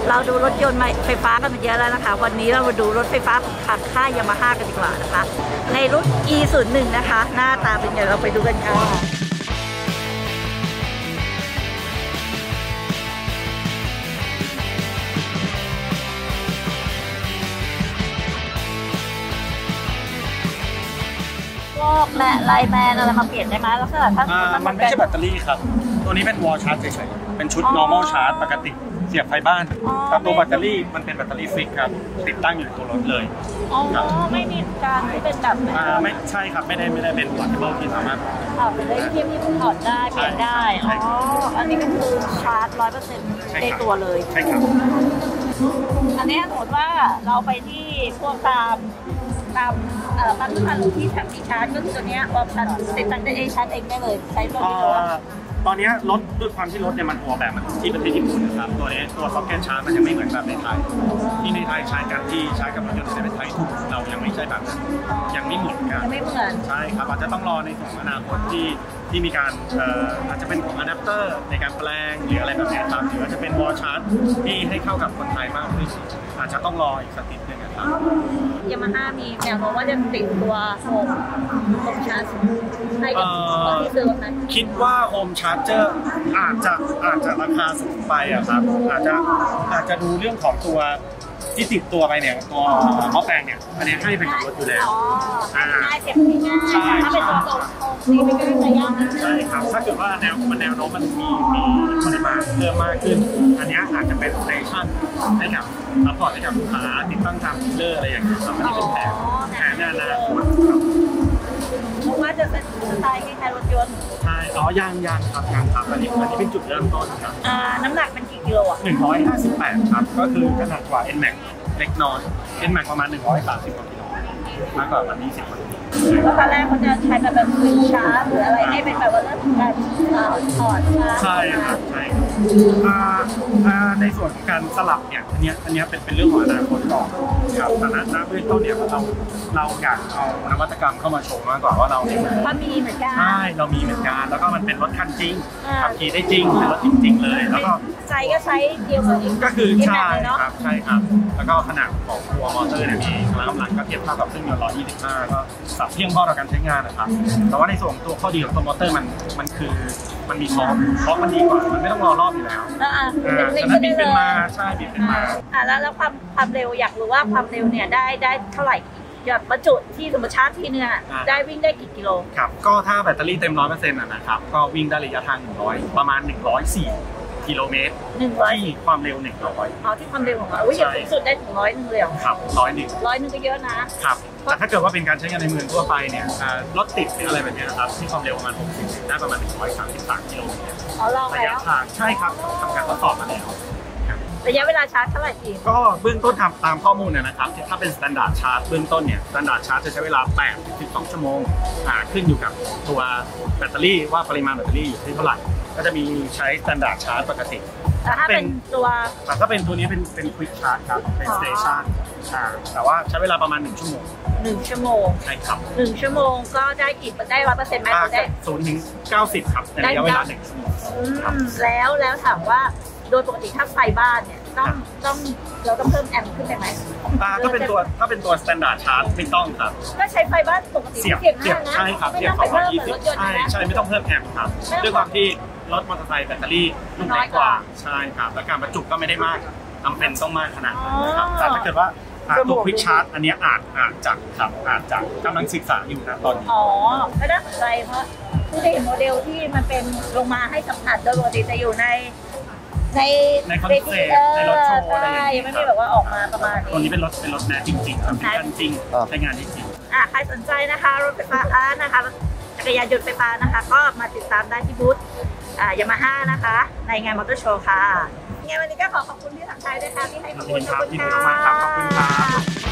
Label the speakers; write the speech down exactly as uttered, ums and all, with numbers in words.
Speaker 1: เราดูรถยนต์ไฟฟ้ากันมาเยอะแล้วนะคะวันนี้เรามาดูรถไฟฟ้าของค่ายยามาฮ่ากันดีกว่านะคะในรุ่น อี ศูนย์หนึ่ง นะคะหน้าตาเป็นยังไงเราไปดูกันค่ะพวกแม่ไลน์แมนอะไรมาเปลี่ยนได้ไหมแล้วถ้าถ้า
Speaker 2: มันไม่ใช่แบตเตอรี่ครับตัวนี้เป็นวอลชาร์จเฉยๆเป็นชุด normal charge ปกติเสียบไฟบ้านแต่ตัวแบตเตอรี่มันเป็นแบตเตอรี่ฟิกครับติดตั้งอยู่ในตัวรถเลย
Speaker 1: อ๋อไม่มีการที่เป็นแบบ
Speaker 2: อ่าไม่ใช่ครับไม่ได้ไม่ได้เป็นวัตถุดิบที่สามารถ
Speaker 1: ถอดได้ที่ที่ถอดได้เปลี่ยนได้อ๋ออันนี้ก็คือชาร์จร้อยเปอร์เซ็นต์ในตัวเลย
Speaker 2: ใช่ครับ
Speaker 1: อันนี้สมมติว่าเราไปที่พวกตามตามเอ่อปั๊มน้ำมันหรือที่แถมที่ชาร์จก็คือตัวนี้ออปชั่นติดตั้งได้เองชาร์จเองได้เลยใช้ตัวนี้
Speaker 2: ตอนนี้รถด้วยความที่รถเนี่ยมันออกแบบมันที่ประเทศญี่ปุ่นนะครับตัวนี้ตัวซ็อกเก็ตชาร์จมันยังไม่เหมือนแบบในไทยที่ในไทยใช้กันที่ใช้กับรถยนต์ในประเทศไทยถูกเรายังไม่ใช่แบบนั้นยังไม่เหมือนกัน
Speaker 1: ยังไม่เหมือน
Speaker 2: ใช่ครับอาจจะต้องรอในส่วนอนาคตที่ที่มีการเอ่ออาจจะเป็นของอะแดปเตอร์ในการแปลงหรืออะไรแบบนี้ครับหรือว่าจะเป็นวอลชาร์จที่ให้เข้ากับคนไทยมากขึ้นอาจจะต้องรออีกสักนิดนึงครับ
Speaker 1: ยามาฮ่ามีแนวโน้มว่าจะติดตัวโฮมโฮมชาร์จให้กับคนที่ซื้อรถนั้น
Speaker 2: คิดว่าโฮมชาร์จเจอร์อาจจะอาจจะราคาสูงไปอะครับอาจจะอาจจะดูเรื่องของตัวที่ติดตัวไปเนี่ยตัวหม้อแปลงเนี่ยอันนี้ให้ไปกับรถอยู่แล้ว
Speaker 1: ง่ายเสียบง่ายถ้าเป็นตัวโฮมนี่มันก็จะยาก
Speaker 2: ใช่ครับถ้าเกิดว่าแนวมันแนวโน้มมันมีมีปริมาณเพิ่มมากขึ้นอันนี้อาจจะเป็นสเตชันให้กับซัพพอร์ตให้กับลูกค้าติดตั้งตามดีลเลอร์อะไรอย่างเงี้ยครับอันนี้เป็นแผนแผนในอนาคต
Speaker 1: เพราะว่าจะเป็นสไตล์คล้ายๆรถยนต์
Speaker 2: ใช่อ๋อยางยางครับยางครับอันนี้อันนี้เป็นจุดเริ่มต้นครับ
Speaker 1: อ่าน้ำหนักมันกี่กิโลอ่ะ
Speaker 2: หนึ่งร้อยห้าสิบแปดครับก็คือขนาดกว่า N Max เล็กน้อย N Max ประมาณหนึ่งร้อยสามสิบกว่ากิโลมากกว่าวันนี้สิบกว่า
Speaker 1: แล้วตอนแรกเขาจะใช้แบบแบบวินชาร์จหรืออะไรให้เป็นแบบว่าเรื่องการถอด
Speaker 2: ใช่ครับใช่ในส่วนของการสลับเนี่ยอันนี้อันนี้เป็นเป็นเรื่องของอนาคตก่อนครับแต่ณณเบื้องต้นเนี่ยเราเราอยากเอานวัตกรรมเข้ามาโชว์มากกว่าว่าเราเนี่ย
Speaker 1: มันมีเหมือนกัน
Speaker 2: ใช่เรามีเหมือนกันแล้วก็มันเป็นรถคันจริงขับขี่ได้จริงเป็นรถจริงๆเลยแล้วก็
Speaker 1: ใช้ก็ใช้เดียวกัน
Speaker 2: ก็คือใช่ครับใช่ครับแล้วก็ขนาดของตัวมอเตอร์เนี่ยมีพลังกำลังก็เทียบเท่ากับเครื่องยนต์หนึ่งร้อยยี่สิบห้าก็สับเพียงพอต่อการใช้งานนะครับแต่ว่าในส่วนตัวข้อดีของตัวมอเตอร์มันมันคือมันมีทอร์กทอร์กมันดีกว่ามันไม่ต้องรอรอบอยู่แล้ว
Speaker 1: อ่า
Speaker 2: แต่ถ้าบิดเป็นมาใช่บิดเป็นมา
Speaker 1: อ่าแล้วแล้วความความเร็วอยากรู้ว่าความเร็วเนี่ยได้ได้เท่าไหร่แบบบรรจุที่สมมติชาร์จที่เนี่ยได้วิ่งได้กี่กิโล
Speaker 2: ครับก็ถ้าแบตเตอรี่เต็มร้อยเปอร์เซ็นต์นะครับก็วิ่งได้ระยะทางหนึ่งร้อยประมาณหนึ่งร้อยสี่กิโลเมตรที่ความเร็วหนึ่งร้อย
Speaker 1: อ๋อที่ความเร็วของเราอุ้ยอย่างสูงสุดได้ถึงร้อยหนึ่งเลยเหรอ
Speaker 2: ครับร้อยหนึ่ง
Speaker 1: ร้อยหนึ่งก็เยอะนะครับ
Speaker 2: แต่ถ้าเกิดว่าเป็นการใช้งานในเมืองทั่วไปเนี่ยรถติดหรืออะไรแบบนี้ครับที่ความเร็วประมาณหกสิบได้ประมาณหนึ่งร้อยสามสิบสามกิโลเมตร
Speaker 1: อ๋อลองแล้ว
Speaker 2: ระยะทางใช่ครับทำการทดสอบมาแล้ว
Speaker 1: ระยะเวลาชาร์จเท่าไหร่ที
Speaker 2: ก็เบื้องต้นทำตามข้อมูลนะครับถ้าเป็นสแตนดาร์ดชาร์จเบื้องต้นเนี่ยสแตนดาร์ดชาร์จจะใช้เวลาแปดถึงสิบสองชั่วโมงขึ้นอยู่กับตัวแบตเตอรี่ว่าปริมาณแบตเตอรี่อยู่ที่เท่าไหร่ก็จะมีใช้สแตนดาร์ดชาร์จปกติ
Speaker 1: ถ้าเป็นตัว
Speaker 2: แต่ถ้าเป็นตัวนี้เป็นเป็นควิกชาร์จครับเป็นสเตชันแต่ว่าใช้เวลาประมาณหนึ่งชั่วโมง
Speaker 1: หนึ่งชั่วโมง
Speaker 2: ใช่ครับ
Speaker 1: หนึ่งชั่วโมงก็ได้กี่ได้ร้อยเปอร์เซ็นต์ไหมได้
Speaker 2: ศูนย์ถึงเก้าสิบครับในระยะเวลาหนึ่งชั่วโมง
Speaker 1: แล้วแล้วถามว่าโดยปกติถ้าไฟบ้านเนี่ยต้องต้องเราต้องเพิ่มแอมป์ขึ้นไปไหม
Speaker 2: ก็เป็นตัวถ้าเป็นตัวสแตนดาร์ดชาร์จไม่ต้องครับ
Speaker 1: ก็ใช้ไฟบ้านปกติ
Speaker 2: เสียบเสียบใช่ครับเสียบสองร้อยยี่สิบใช่ใช่ไม่ต้องเพิ่มแอมป์ครับด้วยความที่รถมอเตอร์ไซค์แบตเตอรี่ลูกเล็กกว่าใช่ครับและการบรรจุก็ไม่ได้มากจำเป็นต้องมากขนาดนั้นนะครับแต่ถ้าเกิดว่าตัวควิกชาร์จอันนี้อาจอาจจะครับอาจจะกำลังศึกษาอยู่นะตอนนี้
Speaker 1: อ๋อก็น่าสนใจเพราะผู้เห็นโมเดลที่มันเป็นลงมาให้สัมผัสโดยปกติจะอยู่ในใน
Speaker 2: ในคอนเซ็ปต์ในรถโชว์อะไรอย่าง
Speaker 1: เงี้ยไม่ได้แบบว่าออกมาประมาณนี้
Speaker 2: ตัวนี้เป็นรถเป็นรถแนวจริงๆทำเป็นกันจริงใช้งานจริง
Speaker 1: อ่ะใครสนใจนะคะรถไฟฟ้านะคะจักรยานยนต์ไฟฟ้านะคะก็มาติดตามได้ที่บูธยามาฮ่านะคะในงานมอเตอร์โชว์ค่ะงั้นวันนี้ก็ขอขอบคุณพี่สังชัยด้วยค่ะที่ให้ข้อมูลขอบคุณค่ะ
Speaker 2: ขอบคุณครับ